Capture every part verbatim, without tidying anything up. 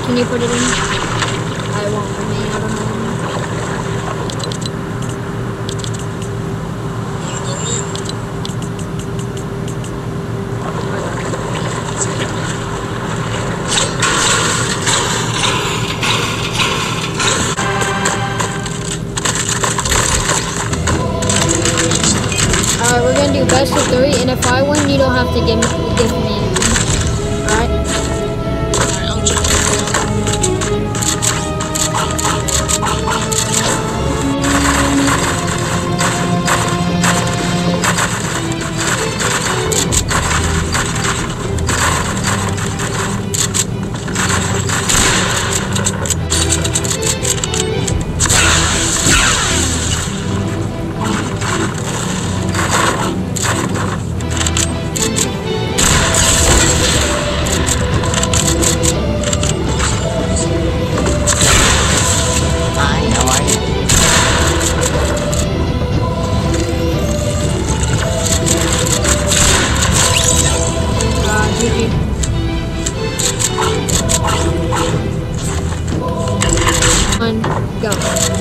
can you put it in? I won't remain out of mine. Alright, we're gonna do best of three, and if I win, you don't have to give me, give me anything. Alright? One, go.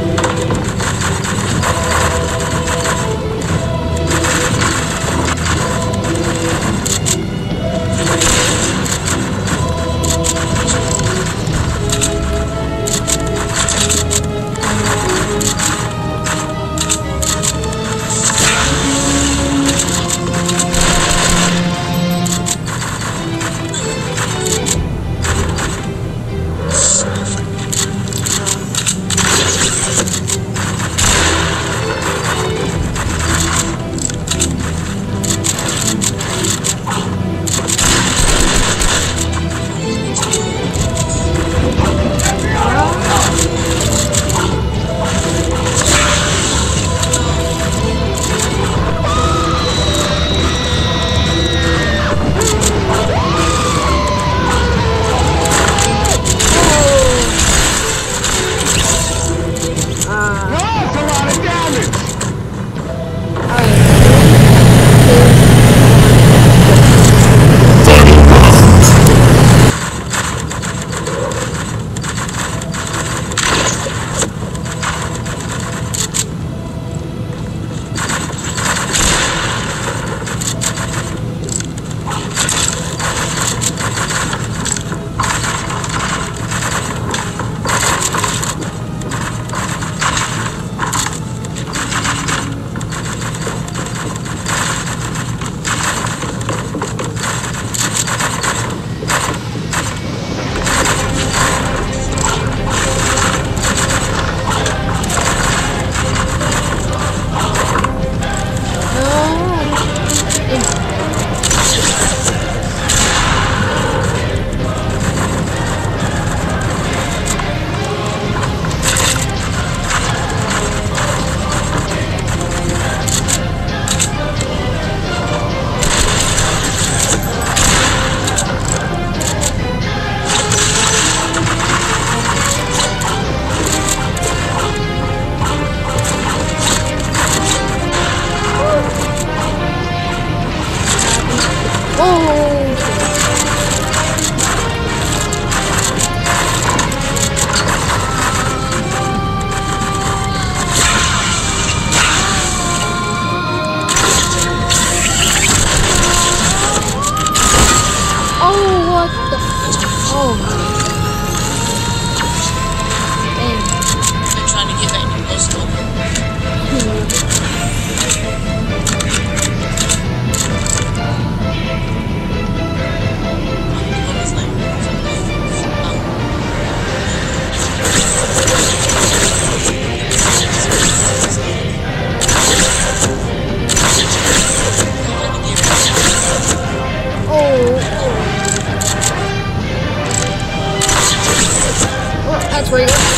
That's where you go.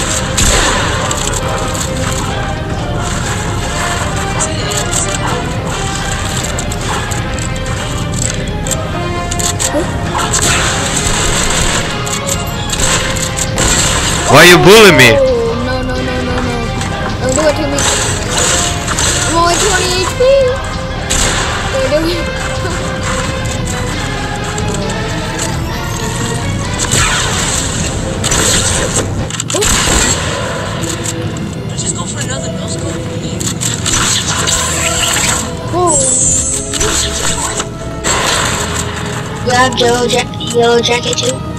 Why you bullying me? Oh, no, no, no, no, no. Don't do it to me. I'm only twenty H P. Don't do it. You have yellow, ja yellow jacket too?